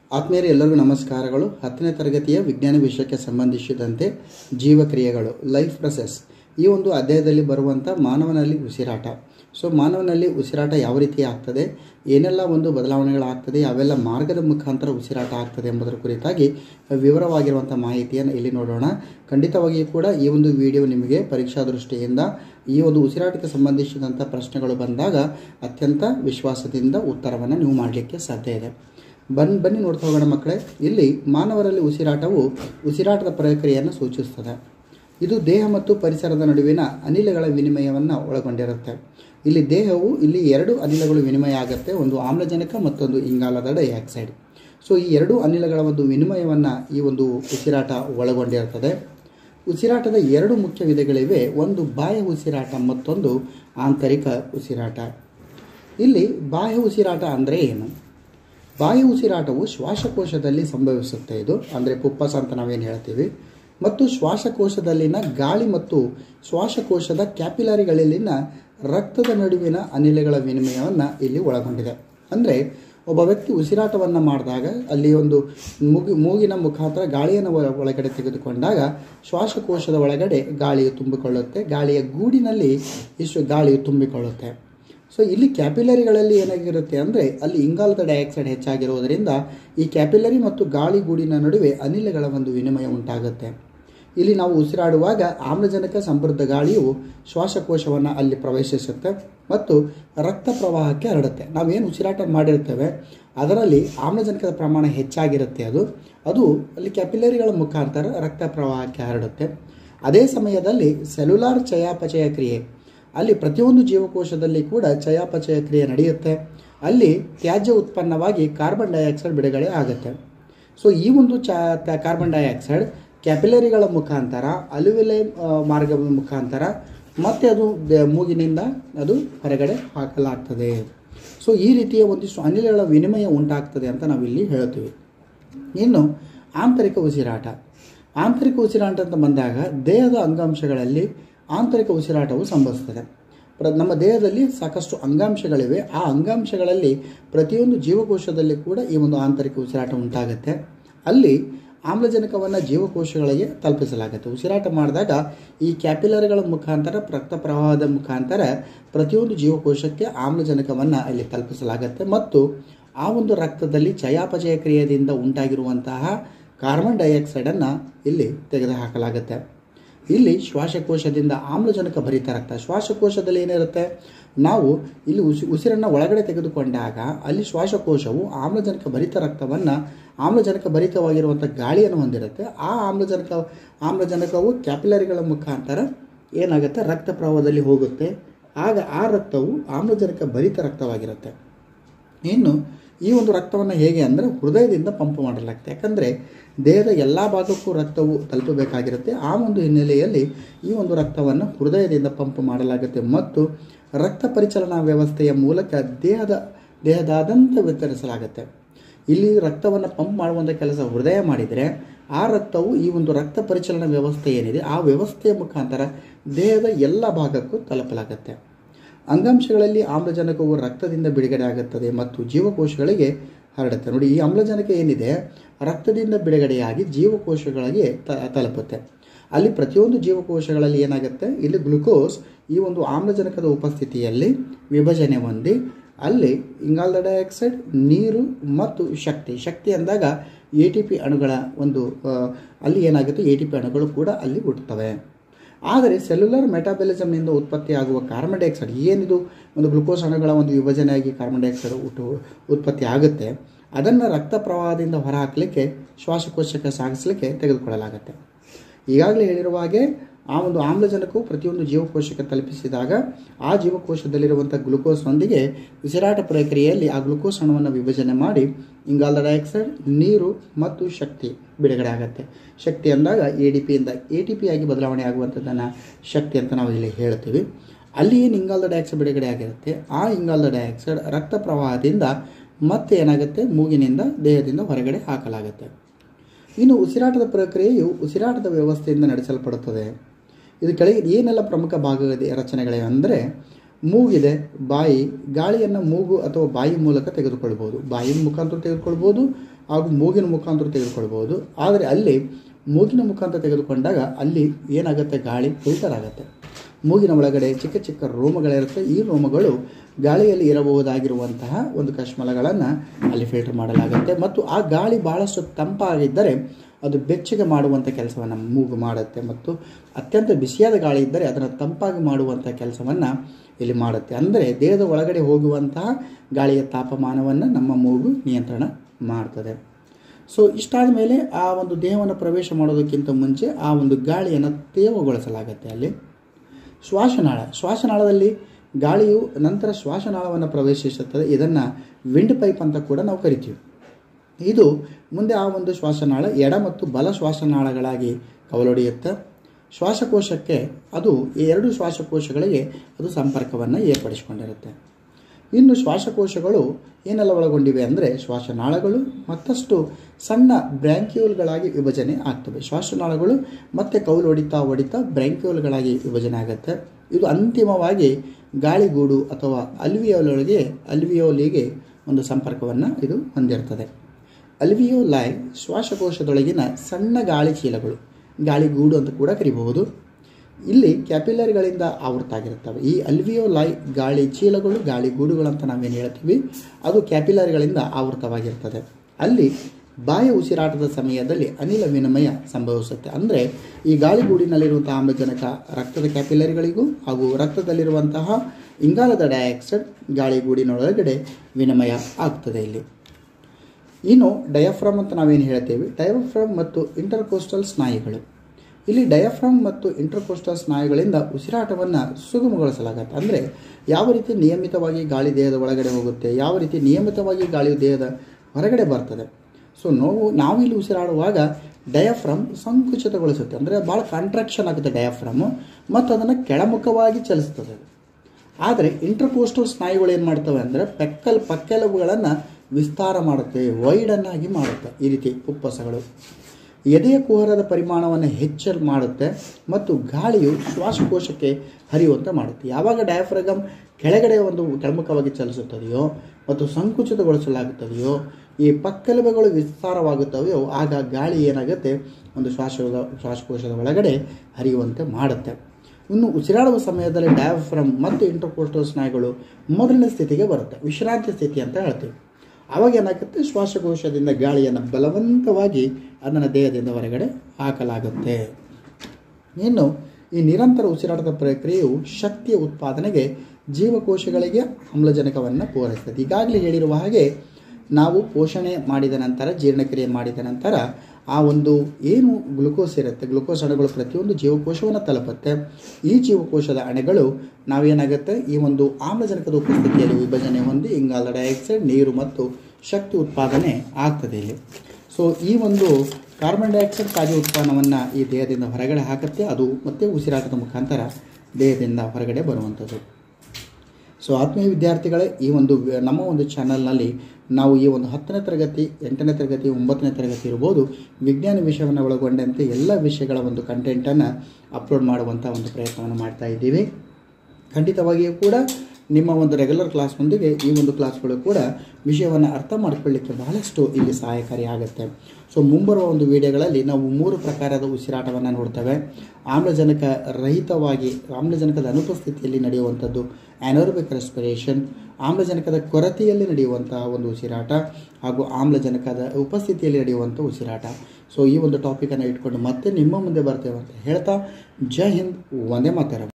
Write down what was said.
ಆತ್ಮೀಯರೇ ಎಲ್ಲರಿಗೂ ನಮಸ್ಕಾರಗಳು. 10ನೇ ತರಗತಿಯ ವಿಜ್ಞಾನ ವಿಷಯಕ್ಕೆ ಸಂಬಂಧಿಸಿದಂತೆ ಜೀವಕ್ರಿಯೆಗಳು ಲೈಫ್ ಪ್ರೊಸೆಸ್ ಈ ಒಂದು ಅಧ್ಯಾಯದಲ್ಲಿ ಬರುವಂಥ ಮಾನವನಲ್ಲಿ ಉಸಿರಾಟ. ಮಾನವನಲ್ಲಿ ಉಸಿರಾಟ ಯಾವ ರೀತಿ ಆಗ್ತದೆ, ಏನೆಲ್ಲ ಒಂದು ಬದಲಾವಣೆಗಳಾಗ್ತದೆ, ಯಾವೆಲ್ಲ ಮಾರ್ಗದ ಮುಖಾಂತರ ಉಸಿರಾಟ ಆಗ್ತದೆ ಎಂಬುದರ ಕುರಿತಾಗಿ ವಿವರವಾಗಿರುವಂಥ ಮಾಹಿತಿಯನ್ನು ಇಲ್ಲಿ ನೋಡೋಣ. ಖಂಡಿತವಾಗಿಯೂ ಕೂಡ ಈ ಒಂದು ವಿಡಿಯೋ ನಿಮಗೆ ಪರೀಕ್ಷಾ ದೃಷ್ಟಿಯಿಂದ ಈ ಒಂದು ಉಸಿರಾಟಕ್ಕೆ ಸಂಬಂಧಿಸಿದಂಥ ಪ್ರಶ್ನೆಗಳು ಬಂದಾಗ ಅತ್ಯಂತ ವಿಶ್ವಾಸದಿಂದ ಉತ್ತರವನ್ನು ನೀವು ಮಾಡಲಿಕ್ಕೆ ಸಾಧ್ಯ ಇದೆ. ಬನ್ನಿ ನೋಡ್ತಾ ಹೋಗೋಣ ಮಕ್ಕಳೇ. ಇಲ್ಲಿ ಮಾನವರಲ್ಲಿ ಉಸಿರಾಟವು ಉಸಿರಾಟದ ಪ್ರಕ್ರಿಯೆಯನ್ನು ಸೂಚಿಸುತ್ತದೆ. ಇದು ದೇಹ ಮತ್ತು ಪರಿಸರದ ನಡುವಿನ ಅನಿಲಗಳ ವಿನಿಮಯವನ್ನು ಒಳಗೊಂಡಿರುತ್ತೆ. ಇಲ್ಲಿ ದೇಹವು ಇಲ್ಲಿ ಎರಡು ಅನಿಲಗಳು ವಿನಿಮಯ ಆಗುತ್ತೆ, ಒಂದು ಆಮ್ಲಜನಕ ಮತ್ತೊಂದು ಇಂಗಾಲದ ಡೈಆಕ್ಸೈಡ್. ಈ ಎರಡು ಅನಿಲಗಳ ಒಂದು ವಿನಿಮಯವನ್ನು ಈ ಒಂದು ಉಸಿರಾಟ ಒಳಗೊಂಡಿರುತ್ತದೆ. ಉಸಿರಾಟದ ಎರಡು ಮುಖ್ಯ ವಿಧಗಳಿವೆ, ಒಂದು ಬಾಹ್ಯ ಉಸಿರಾಟ ಮತ್ತೊಂದು ಆಂತರಿಕ ಉಸಿರಾಟ. ಇಲ್ಲಿ ಬಾಹ್ಯ ಉಸಿರಾಟ ಅಂದರೆ ಏನು? ಬಾಹ್ಯ ಉಸಿರಾಟವು ಶ್ವಾಸಕೋಶದಲ್ಲಿ ಸಂಭವಿಸುತ್ತೆ. ಇದು ಅಂದರೆ ಪುಪ್ಪಸ ಅಂತ ನಾವೇನು ಹೇಳ್ತೀವಿ. ಮತ್ತು ಶ್ವಾಸಕೋಶದಲ್ಲಿನ ಗಾಳಿ ಮತ್ತು ಶ್ವಾಸಕೋಶದ ಕ್ಯಾಪಿಲರಿಗಳಲ್ಲಿನ ರಕ್ತದ ನಡುವಿನ ಅನಿಲಗಳ ವಿನಿಮಯವನ್ನು ಇಲ್ಲಿ ಒಳಗೊಂಡಿದೆ. ಅಂದರೆ ಒಬ್ಬ ವ್ಯಕ್ತಿ ಉಸಿರಾಟವನ್ನು ಮಾಡಿದಾಗ ಅಲ್ಲಿ ಒಂದು ಮೂಗಿನ ಮುಖಾಂತರ ಗಾಳಿಯನ್ನು ಒಳಗಡೆ ತೆಗೆದುಕೊಂಡಾಗ ಶ್ವಾಸಕೋಶದ ಒಳಗಡೆ ಗಾಳಿಯು ತುಂಬಿಕೊಳ್ಳುತ್ತೆ, ಗಾಳಿಯ ಗೂಡಿನಲ್ಲಿ ಇಷ್ಟು ಗಾಳಿಯು ತುಂಬಿಕೊಳ್ಳುತ್ತೆ. ಇಲ್ಲಿ ಕ್ಯಾಪಿಲರಿಗಳಲ್ಲಿ ಏನಾಗಿರುತ್ತೆ ಅಂದರೆ ಅಲ್ಲಿ ಇಂಗಾಲದ ಡೈಆಕ್ಸೈಡ್ ಹೆಚ್ಚಾಗಿರುವುದರಿಂದ ಈ ಕ್ಯಾಪಿಲರಿ ಮತ್ತು ಗಾಳಿ ಗೂಡಿನ ನಡುವೆ ಅನಿಲಗಳ ಒಂದು ವಿನಿಮಯ ಉಂಟಾಗುತ್ತೆ. ಇಲ್ಲಿ ನಾವು ಉಸಿರಾಡುವಾಗ ಆಮ್ಲಜನಕ ಸಮೃದ್ಧ ಗಾಳಿಯು ಶ್ವಾಸಕೋಶವನ್ನು ಅಲ್ಲಿ ಪ್ರವೇಶಿಸುತ್ತೆ ಮತ್ತು ರಕ್ತ ಪ್ರವಾಹಕ್ಕೆ ಹರಡುತ್ತೆ. ನಾವೇನು ಉಸಿರಾಟ ಮಾಡಿರ್ತೇವೆ ಅದರಲ್ಲಿ ಆಮ್ಲಜನಕದ ಪ್ರಮಾಣ ಹೆಚ್ಚಾಗಿರುತ್ತೆ, ಅದು ಅಲ್ಲಿ ಕ್ಯಾಪಿಲರಿಗಳ ಮುಖಾಂತರ ರಕ್ತ ಪ್ರವಾಹಕ್ಕೆ ಹರಡುತ್ತೆ. ಅದೇ ಸಮಯದಲ್ಲಿ ಸೆಲ್ಯುಲಾರ್ ಚಯಾಪಚಯ ಕ್ರಿಯೆ, ಅಲ್ಲಿ ಪ್ರತಿಯೊಂದು ಜೀವಕೋಶದಲ್ಲಿ ಕೂಡ ಚಯಾಪಚಯ ಕ್ರಿಯೆ ನಡೆಯುತ್ತೆ. ಅಲ್ಲಿ ತ್ಯಾಜ್ಯ ಉತ್ಪನ್ನವಾಗಿ ಕಾರ್ಬನ್ ಡೈಆಕ್ಸೈಡ್ ಬಿಡುಗಡೆ ಆಗುತ್ತೆ. ಈ ಒಂದು ಕಾರ್ಬನ್ ಡೈಆಕ್ಸೈಡ್ ಕ್ಯಾಪಿಲರಿಗಳ ಮುಖಾಂತರ ಅಲ್ವಿಯಲ್ ಮಾರ್ಗದ ಮುಖಾಂತರ ಮತ್ತೆ ಅದು ಮೂಗಿನಿಂದ ಅದು ಹೊರಗಡೆ ಹಾಕಲಾಗ್ತದೆ. ಈ ರೀತಿಯ ಒಂದಿಷ್ಟು ಅನಿಲಗಳ ವಿನಿಮಯ ಉಂಟಾಗ್ತದೆ ಅಂತ ನಾವಿಲ್ಲಿ ಹೇಳ್ತೀವಿ. ಇನ್ನು ಆಂತರಿಕ ಉಸಿರಾಟ. ಆಂತರಿಕ ಉಸಿರಾಟ ಅಂತ ಬಂದಾಗ ದೇಹದ ಅಂಗಾಂಶಗಳಲ್ಲಿ ಆಂತರಿಕ ಉಸಿರಾಟವು ಸಂಭವಿಸ್ತದೆ. ನಮ್ಮ ದೇಹದಲ್ಲಿ ಸಾಕಷ್ಟು ಅಂಗಾಂಶಗಳಿವೆ. ಆ ಅಂಗಾಂಶಗಳಲ್ಲಿ ಪ್ರತಿಯೊಂದು ಜೀವಕೋಶದಲ್ಲಿ ಕೂಡ ಈ ಒಂದು ಆಂತರಿಕ ಉಸಿರಾಟ ಉಂಟಾಗುತ್ತೆ. ಅಲ್ಲಿ ಆಮ್ಲಜನಕವನ್ನು ಜೀವಕೋಶಗಳಿಗೆ ತಲುಪಿಸಲಾಗುತ್ತೆ. ಉಸಿರಾಟ ಮಾಡಿದಾಗ ಈ ಕ್ಯಾಪಿಲರಿಗಳ ಮುಖಾಂತರ ರಕ್ತ ಪ್ರವಾಹದ ಮುಖಾಂತರ ಪ್ರತಿಯೊಂದು ಜೀವಕೋಶಕ್ಕೆ ಆಮ್ಲಜನಕವನ್ನು ಅಲ್ಲಿ ತಲುಪಿಸಲಾಗುತ್ತೆ ಮತ್ತು ಆ ಒಂದು ರಕ್ತದಲ್ಲಿ ಚಯಾಪಚಯ ಕ್ರಿಯೆಯಿಂದ ಉಂಟಾಗಿರುವಂತಹ ಕಾರ್ಬನ್ ಡೈಆಕ್ಸೈಡನ್ನು ಇಲ್ಲಿ ತೆಗೆದುಹಾಕಲಾಗುತ್ತೆ. ಇಲ್ಲಿ ಶ್ವಾಸಕೋಶದಿಂದ ಆಮ್ಲಜನಕ ಭರಿತ ರಕ್ತ, ಶ್ವಾಸಕೋಶದಲ್ಲಿ ಏನಿರುತ್ತೆ, ನಾವು ಇಲ್ಲಿ ಉಸಿರನ್ನು ಒಳಗಡೆ ತೆಗೆದುಕೊಂಡಾಗ ಅಲ್ಲಿ ಶ್ವಾಸಕೋಶವು ಆಮ್ಲಜನಕ ಭರಿತ ರಕ್ತವನ್ನು, ಆಮ್ಲಜನಕ ಭರಿತವಾಗಿರುವಂಥ ಗಾಳಿಯನ್ನು ಹೊಂದಿರುತ್ತೆ. ಆ ಆಮ್ಲಜನಕವು ಕ್ಯಾಪಿಲರಿಗಳ ಮುಖಾಂತರ ಏನಾಗುತ್ತೆ, ರಕ್ತ ಪ್ರವಾಹದಲ್ಲಿ ಹೋಗುತ್ತೆ. ಆಗ ಆ ರಕ್ತವು ಆಮ್ಲಜನಕ ಭರಿತ ರಕ್ತವಾಗಿರುತ್ತೆ. ಇನ್ನು ಈ ಒಂದು ರಕ್ತವನ್ನು ಹೇಗೆ ಅಂದರೆ ಹೃದಯದಿಂದ ಪಂಪ್ ಮಾಡಲಾಗುತ್ತೆ. ಯಾಕಂದರೆ ದೇಹದ ಎಲ್ಲ ಭಾಗಕ್ಕೂ ರಕ್ತವು ತಲುಪಬೇಕಾಗಿರುತ್ತೆ. ಆ ಒಂದು ಹಿನ್ನೆಲೆಯಲ್ಲಿ ಈ ಒಂದು ರಕ್ತವನ್ನು ಹೃದಯದಿಂದ ಪಂಪ್ ಮಾಡಲಾಗುತ್ತೆ ಮತ್ತು ರಕ್ತ ಪರಿಚಲನಾ ವ್ಯವಸ್ಥೆಯ ಮೂಲಕ ದೇಹದಾದ್ಯಂತ ವಿತರಿಸಲಾಗುತ್ತೆ. ಇಲ್ಲಿ ರಕ್ತವನ್ನು ಪಂಪ್ ಮಾಡುವಂಥ ಕೆಲಸ ಹೃದಯ ಮಾಡಿದರೆ ಆ ರಕ್ತವು ಈ ಒಂದು ರಕ್ತ ಪರಿಚಲನಾ ವ್ಯವಸ್ಥೆ ಏನಿದೆ ಆ ವ್ಯವಸ್ಥೆಯ ಮುಖಾಂತರ ದೇಹದ ಎಲ್ಲ ಭಾಗಕ್ಕೂ ತಲುಪಲಾಗುತ್ತೆ. ಅಂಗಾಂಶಗಳಲ್ಲಿ ಆಮ್ಲಜನಕವು ರಕ್ತದಿಂದ ಬಿಡುಗಡೆ ಆಗುತ್ತದೆ ಮತ್ತು ಜೀವಕೋಶಗಳಿಗೆ ಹರಡುತ್ತೆ. ನೋಡಿ, ಈ ಆಮ್ಲಜನಕ ಏನಿದೆ ರಕ್ತದಿಂದ ಬಿಡುಗಡೆಯಾಗಿ ಜೀವಕೋಶಗಳಿಗೆ ತಲುಪುತ್ತೆ. ಅಲ್ಲಿ ಪ್ರತಿಯೊಂದು ಜೀವಕೋಶಗಳಲ್ಲಿ ಏನಾಗುತ್ತೆ, ಇಲ್ಲಿ ಗ್ಲುಕೋಸ್ ಈ ಒಂದು ಆಮ್ಲಜನಕದ ಉಪಸ್ಥಿತಿಯಲ್ಲಿ ವಿಭಜನೆ ಹೊಂದಿ ಅಲ್ಲಿ ಇಂಗಾಲದ ಡೈಆಕ್ಸೈಡ್, ನೀರು ಮತ್ತು ಶಕ್ತಿ ಅಂದಾಗ ATP ಅಣುಗಳ ಒಂದು ಅಲ್ಲಿ ಏನಾಗುತ್ತೆ, ATP ಅಣುಗಳು ಕೂಡ ಅಲ್ಲಿ ಹುಟ್ಟುತ್ತವೆ. ಆದರೆ ಸೆಲ್ಯುಲರ್ ಮೆಟಾಬಲಿಸಮ್ನಿಂದ ಉತ್ಪತ್ತಿಯಾಗುವ ಕಾರ್ಬನ್ ಡೈಆಕ್ಸೈಡ್ ಏನಿದು ಒಂದು ಗ್ಲುಕೋಸ್ ಅಣುಗಳ ಒಂದು ವಿಭಜನೆಯಾಗಿ ಕಾರ್ಬನ್ ಡೈಆಕ್ಸೈಡ್ ಉತ್ಪತ್ತಿ ಆಗುತ್ತೆ, ಅದನ್ನು ರಕ್ತ ಪ್ರವಾಹದಿಂದ ಹೊರಹಾಕಲಿಕ್ಕೆ ಶ್ವಾಸಕೋಶಕ್ಕೆ ಸಾಗಿಸಲಿಕ್ಕೆ ತೆಗೆದುಕೊಳ್ಳಲಾಗುತ್ತೆ. ಈಗಾಗಲೇ ಹೇಳಿರುವ ಹಾಗೆ ಆ ಒಂದು ಆಮ್ಲಜನಕವು ಪ್ರತಿಯೊಂದು ಜೀವಕೋಶಕ್ಕೆ ತಲುಪಿಸಿದಾಗ ಆ ಜೀವಕೋಶದಲ್ಲಿರುವಂಥ ಗ್ಲುಕೋಸ್ನೊಂದಿಗೆ ಉಸಿರಾಟ ಪ್ರಕ್ರಿಯೆಯಲ್ಲಿ ಆ ಗ್ಲುಕೋಸ್ ಅಣುವನ್ನು ವಿಭಜನೆ ಮಾಡಿ ಇಂಗಾಲದ ಡೈಆಕ್ಸೈಡ್, ನೀರು ಮತ್ತು ಶಕ್ತಿ ಬಿಡುಗಡೆ ಆಗುತ್ತೆ. ಶಕ್ತಿ ಅಂದಾಗ ATP ಆಗಿ ಬದಲಾವಣೆ ಆಗುವಂಥದ್ದನ್ನು ಶಕ್ತಿ ಅಂತ ನಾವು ಇಲ್ಲಿ ಹೇಳ್ತೀವಿ. ಅಲ್ಲಿ ಏನು ಇಂಗಾಲದ ಡೈಆಕ್ಸೈಡ್ ಬಿಡುಗಡೆ ಆಗಿರುತ್ತೆ ಆ ಇಂಗಾಲದ ಡೈಆಕ್ಸೈಡ್ ರಕ್ತ ಪ್ರವಾಹದಿಂದ ಮತ್ತೆ ಏನಾಗುತ್ತೆ, ಮೂಗಿನಿಂದ ದೇಹದಿಂದ ಹೊರಗಡೆ ಹಾಕಲಾಗುತ್ತೆ. ಇನ್ನು ಉಸಿರಾಟದ ಪ್ರಕ್ರಿಯೆಯು ಉಸಿರಾಟದ ವ್ಯವಸ್ಥೆಯಿಂದ ನಡೆಸಲ್ಪಡುತ್ತದೆ. ಇದು ಕೆಳಗೆ ಏನೆಲ್ಲ ಪ್ರಮುಖ ಭಾಗದ ರಚನೆಗಳಿವೆ ಅಂದರೆ ಮೂಗಿದೆ, ಬಾಯಿ. ಗಾಳಿಯನ್ನು ಮೂಗು ಅಥವಾ ಬಾಯಿ ಮೂಲಕ ತೆಗೆದುಕೊಳ್ಬೋದು. ಬಾಯಿಯ ಮುಖಾಂತರ ತೆಗೆದುಕೊಳ್ಬೋದು ಹಾಗೂ ಮೂಗಿನ ಮುಖಾಂತರ ತೆಗೆದುಕೊಳ್ಬೋದು. ಆದರೆ ಅಲ್ಲಿ ಮೂಗಿನ ಮುಖಾಂತರ ತೆಗೆದುಕೊಂಡಾಗ ಅಲ್ಲಿ ಏನಾಗುತ್ತೆ, ಗಾಳಿ ಫಿಲ್ಟರ್ ಆಗುತ್ತೆ. ಮೂಗಿನ ಒಳಗಡೆ ಚಿಕ್ಕ ಚಿಕ್ಕ ರೋಮಗಳಿರುತ್ತೆ. ಈ ರೋಮಗಳು ಗಾಳಿಯಲ್ಲಿ ಇರಬಹುದಾಗಿರುವಂತಹ ಒಂದು ಕಶ್ಮಲಗಳನ್ನು ಅಲ್ಲಿ ಫಿಲ್ಟರ್ ಮಾಡಲಾಗುತ್ತೆ. ಮತ್ತು ಆ ಗಾಳಿ ಭಾಳಷ್ಟು ತಂಪಾಗಿದ್ದರೆ ಅದು ಬೆಚ್ಚಗೆ ಮಾಡುವಂಥ ಕೆಲಸವನ್ನು ಮೂಗು ಮಾಡುತ್ತೆ. ಮತ್ತು ಅತ್ಯಂತ ಬಿಸಿಯಾದ ಗಾಳಿ ಇದ್ದರೆ ಅದನ್ನು ತಂಪಾಗಿ ಮಾಡುವಂಥ ಕೆಲಸವನ್ನು ಇಲ್ಲಿ ಮಾಡುತ್ತೆ. ಅಂದರೆ ದೇಹದ ಒಳಗಡೆ ಹೋಗುವಂತಹ ಗಾಳಿಯ ತಾಪಮಾನವನ್ನು ನಮ್ಮ ಮೂಗು ನಿಯಂತ್ರಣ ಮಾಡ್ತದೆ. ಸೊ ಇಷ್ಟಾದ ಮೇಲೆ ಆ ಒಂದು ದೇಹವನ್ನು ಪ್ರವೇಶ ಮಾಡೋದಕ್ಕಿಂತ ಮುಂಚೆ ಆ ಒಂದು ಗಾಳಿಯನ್ನು ತೇವಗೊಳಿಸಲಾಗುತ್ತೆ. ಅಲ್ಲಿ ಶ್ವಾಸನಾಳದಲ್ಲಿ ಗಾಳಿಯು ನಂತರ ಶ್ವಾಸನಾಳವನ್ನು ಪ್ರವೇಶಿಸುತ್ತದೆ. ಇದನ್ನು ವಿಂಡ್ ಪೈಪ್ ಅಂತ ಕೂಡ ನಾವು ಕರಿತೀವಿ. ಇದು ಮುಂದೆ ಆ ಒಂದು ಶ್ವಾಸನಾಳ ಎಡ ಮತ್ತು ಬಲ ಶ್ವಾಸನಾಳಗಳಾಗಿ ಕವಲೊಡೆಯುತ್ತೆ. ಶ್ವಾಸಕೋಶಕ್ಕೆ ಅದು ಈ ಎರಡು ಶ್ವಾಸಕೋಶಗಳಿಗೆ ಅದು ಸಂಪರ್ಕವನ್ನು ಏರ್ಪಡಿಸಿಕೊಂಡಿರುತ್ತೆ. ಇನ್ನು ಶ್ವಾಸಕೋಶಗಳು ಏನೆಲ್ಲ ಒಳಗೊಂಡಿವೆ ಅಂದರೆ ಶ್ವಾಸನಾಳಗಳು ಮತ್ತಷ್ಟು ಸಣ್ಣ ಬ್ರ್ಯಾಂಕ್ಯೂಲ್ಗಳಾಗಿ ವಿಭಜನೆ ಆಗ್ತವೆ. ಶ್ವಾಸನಾಳಗಳು ಮತ್ತೆ ಕೌಲು ಹೊಡಿತಾ ಬ್ರ್ಯಾಂಕ್ಯೂಲ್ಗಳಾಗಿ ವಿಭಜನೆ ಆಗುತ್ತೆ. ಇದು ಅಂತಿಮವಾಗಿ ಗಾಳಿಗೂಡು ಅಥವಾ ಅಲ್ವಿಯೋಲಿಗೆ ಒಂದು ಸಂಪರ್ಕವನ್ನು ಇದು ಹೊಂದಿರ್ತದೆ. ಅಲ್ವಿಯೋಲೈ ಶ್ವಾಸಕೋಶದೊಳಗಿನ ಸಣ್ಣ ಗಾಳಿ ಚೀಲಗಳು, ಗಾಳಿಗೂಡು ಅಂತ ಕೂಡ ಕರಿಬಹುದು. ಇಲ್ಲಿ ಕ್ಯಾಪಿಲರಿಗಳಿಂದ ಆವೃತ್ತಾಗಿರುತ್ತವೆ. ಈ ಅಲ್ವಿಯೋಲೈ ಗಾಳಿ ಚೀಲಗಳು, ಗಾಳಿಗೂಡುಗಳಂತ ನಾವೇನು ಹೇಳ್ತೀವಿ, ಅದು ಕ್ಯಾಪಿಲರಿಗಳಿಂದ ಆವೃತವಾಗಿರ್ತದೆ. ಅಲ್ಲಿ ಬಾಹ್ಯ ಉಸಿರಾಟದ ಸಮಯದಲ್ಲಿ ಅನಿಲ ವಿನಿಮಯ ಸಂಭವಿಸುತ್ತೆ. ಅಂದರೆ ಈ ಗಾಳಿಗೂಡಿನಲ್ಲಿರುವಂತಹ ಆಮ್ಲಜನಕ ರಕ್ತದ ಕ್ಯಾಪಿಲರಿಗಳಿಗೂ ಹಾಗೂ ರಕ್ತದಲ್ಲಿರುವಂತಹ ಇಂಗಾಲದ ಡೈಆಕ್ಸೈಡ್ ಗಾಳಿಗೂಡಿನೊಳಗಡೆ ವಿನಿಮಯ ಆಗ್ತದೆ. ಇಲ್ಲಿ ಇನ್ನು ಡಯಾಫ್ರಮ್ ಅಂತ ನಾವೇನು ಹೇಳ್ತೇವೆ, ಡಯಾಫ್ರಮ್ ಮತ್ತು ಇಂಟರ್ಕೋಸ್ಟಲ್ ಸ್ನಾಯುಗಳು. ಇಲ್ಲಿ ಡಯಾಫ್ರಮ್ ಮತ್ತು ಇಂಟರ್ಕೋಸ್ಟಲ್ ಸ್ನಾಯುಗಳಿಂದ ಉಸಿರಾಟವನ್ನು ಸುಗಮಗೊಳಿಸಲಾಗುತ್ತೆ. ಅಂದರೆ ಯಾವ ರೀತಿ ನಿಯಮಿತವಾಗಿ ಗಾಳಿ ದೇಹದ ಒಳಗಡೆ ಹೋಗುತ್ತೆ, ಯಾವ ರೀತಿ ನಿಯಮಿತವಾಗಿ ಗಾಳಿಯು ದೇಹದ ಹೊರಗಡೆ ಬರ್ತದೆ. ಸೊ ನಾವು ಇಲ್ಲಿ ಉಸಿರಾಡುವಾಗ ಡಯಾಫ್ರಮ್ ಸಂಕುಚಿತಗೊಳಿಸುತ್ತೆ. ಅಂದರೆ ಭಾಳ ಕಾಂಟ್ರಾಕ್ಷನ್ ಆಗುತ್ತೆ ಡಯಾಫ್ರಮ್ಮು ಮತ್ತು ಅದನ್ನು ಕೆಳಮುಖವಾಗಿ ಚಲಿಸ್ತದೆ. ಆದರೆ ಇಂಟರ್ಕೋಸ್ಟಲ್ ಸ್ನಾಯುಗಳು ಏನು ಮಾಡ್ತವೆ ಅಂದರೆ ಪಕ್ಕೆಲುಬುಗಳನ್ನು ವಿಸ್ತಾರ ಮಾಡುತ್ತೆ, ವೈಡನ್ನಾಗಿ ಮಾಡುತ್ತೆ. ಈ ರೀತಿ ಉಪ್ಪಸಗಳು ಎದೆಯ ಕುಹರದ ಪರಿಮಾಣವನ್ನು ಹೆಚ್ಚು ಮಾಡುತ್ತೆ ಮತ್ತು ಗಾಳಿಯು ಶ್ವಾಸಕೋಶಕ್ಕೆ ಹರಿಯುವಂತೆ ಮಾಡುತ್ತೆ. ಯಾವಾಗ ಡಯಾಫ್ರಗಮ್ ಕೆಳಗಡೆ ಒಂದು ಕೆಳಮುಖವಾಗಿ ಚಲಿಸುತ್ತದೆಯೋ ಮತ್ತು ಸಂಕುಚಿತಗೊಳಿಸಲಾಗುತ್ತದೆಯೋ, ಈ ಪಕ್ಕೆಲುಬುಗಳು ವಿಸ್ತಾರವಾಗುತ್ತವೆಯೋ, ಆಗ ಗಾಳಿ ಏನಾಗುತ್ತೆ, ಒಂದು ಶ್ವಾಸಕೋಶದ ಒಳಗಡೆ ಹರಿಯುವಂತೆ ಮಾಡುತ್ತೆ. ಇನ್ನು ಉಸಿರಾಡುವ ಸಮಯದಲ್ಲಿ ಡಯಾಫ್ರಮ್ ಮತ್ತು ಇಂಟರ್ಕೋಸ್ಟಲ್ ಸ್ನಾಯುಗಳು ಮೊದಲನೇ ಸ್ಥಿತಿಗೆ ಬರುತ್ತೆ, ವಿಶ್ರಾಂತಿ ಸ್ಥಿತಿ ಅಂತ ಹೇಳ್ತೀವಿ. ಆವಾಗ ಏನಾಗುತ್ತೆ, ಶ್ವಾಸಕೋಶದಿಂದ ಗಾಳಿಯನ್ನು ಬಲವಂತವಾಗಿ ಅದನ್ನು ದೇಹದಿಂದ ಹೊರಗಡೆ ಹಾಕಲಾಗುತ್ತೆ. ಇನ್ನು ಈ ನಿರಂತರ ಉಸಿರಾಟದ ಪ್ರಕ್ರಿಯೆಯು ಶಕ್ತಿಯ ಉತ್ಪಾದನೆಗೆ ಜೀವಕೋಶಗಳಿಗೆ ಆಮ್ಲಜನಕವನ್ನು ಪೂರೈಸ್ತದೆ. ಈಗಾಗಲೇ ಹೇಳಿರುವ ಹಾಗೆ ನಾವು ಪೋಷಣೆ ಮಾಡಿದ ನಂತರ, ಜೀರ್ಣಕ್ರಿಯೆ ಮಾಡಿದ ನಂತರ ಆ ಒಂದು ಏನು ಗ್ಲುಕೋಸ್ ಇರುತ್ತೆ, ಗ್ಲುಕೋಸ್ ಅಣುಗಳು ಪ್ರತಿಯೊಂದು ಜೀವಕೋಶವನ್ನು ತಲುಪುತ್ತೆ. ಈ ಜೀವಕೋಶದ ಅಣುಗಳು ನಾವೇನಾಗುತ್ತೆ, ಈ ಒಂದು ಆಮ್ಲಜನಕದ ಉಪಸ್ಥಿತಿಯಲ್ಲಿ ವಿಭಜನೆ ಹೊಂದಿ ಇಂಗಾಲದ ಡೈಆಕ್ಸೈಡ್, ನೀರು ಮತ್ತು ಶಕ್ತಿ ಉತ್ಪಾದನೆ ಆಗ್ತದೆ ಇಲ್ಲಿ. ಸೊ ಈ ಒಂದು ಕಾರ್ಬನ್ ಡೈಆಕ್ಸೈಡ್ ತಾಜಾ ಉತ್ಪನ್ನವನ್ನು ಈ ದೇಹದಿಂದ ಹೊರಗಡೆ ಹಾಕುತ್ತೆ. ಅದು ಮತ್ತೆ ಉಸಿರಾಟದ ಮುಖಾಂತರ ದೇಹದಿಂದ ಹೊರಗಡೆ ಬರುವಂಥದ್ದು. ಸೊ ಆತ್ಮೀಯ ವಿದ್ಯಾರ್ಥಿಗಳೇ, ಈ ಒಂದು ನಮ್ಮ ಒಂದು ಚಾನಲ್ನಲ್ಲಿ ನಾವು ಈ ಒಂದು 10ನೇ ತರಗತಿ, 8ನೇ ತರಗತಿ, 9ನೇ ತರಗತಿ ಇರ್ಬೋದು, ವಿಜ್ಞಾನ ವಿಷಯವನ್ನು ಒಳಗೊಂಡಂತೆ ಎಲ್ಲ ವಿಷಯಗಳ ಒಂದು ಕಂಟೆಂಟನ್ನು ಅಪ್ಲೋಡ್ ಮಾಡುವಂಥ ಒಂದು ಪ್ರಯತ್ನವನ್ನು ಮಾಡ್ತಾ ಇದ್ದೀವಿ. ಖಂಡಿತವಾಗಿಯೂ ಕೂಡ ನಿಮ್ಮ ಒಂದು ರೆಗ್ಯುಲರ್ ಕ್ಲಾಸ್ನೊಂದಿಗೆ ಈ ಒಂದು ಕ್ಲಾಸ್ಗಳು ಕೂಡ ವಿಷಯವನ್ನು ಅರ್ಥ ಮಾಡಿಕೊಳ್ಳಲಿಕ್ಕೆ ಬಹಳಷ್ಟು ಇಲ್ಲಿ ಸಹಾಯಕಾರಿಯಾಗುತ್ತೆ. ಸೊ ಮುಂಬರುವ ಒಂದು ವಿಡಿಯೋಗಳಲ್ಲಿ ನಾವು 3 ಪ್ರಕಾರದ ಉಸಿರಾಟವನ್ನು ನೋಡ್ತೇವೆ. ಆಮ್ಲಜನಕ ರಹಿತವಾಗಿ, ಆಮ್ಲಜನಕದ ಅನುಪಸ್ಥಿತಿಯಲ್ಲಿ ನಡೆಯುವಂಥದ್ದು ಅನೋರೋಬಿಕ್ ರೆಸ್ಪಿರೇಷನ್, ಆಮ್ಲಜನಕದ ಕೊರತೆಯಲ್ಲಿ ನಡೆಯುವಂತಹ ಒಂದು ಉಸಿರಾಟ ಹಾಗೂ ಆಮ್ಲಜನಕದ ಉಪಸ್ಥಿತಿಯಲ್ಲಿ ನಡೆಯುವಂಥ ಉಸಿರಾಟ. ಸೊ ಈ ಒಂದು ಟಾಪಿಕನ್ನು ಇಟ್ಕೊಂಡು ಮತ್ತೆ ನಿಮ್ಮ ಮುಂದೆ ಬರ್ತೇವೆ ಅಂತ ಹೇಳ್ತಾ, ಜೈ ಹಿಂದ್, ವಂದೇ ಮಾತರಂ.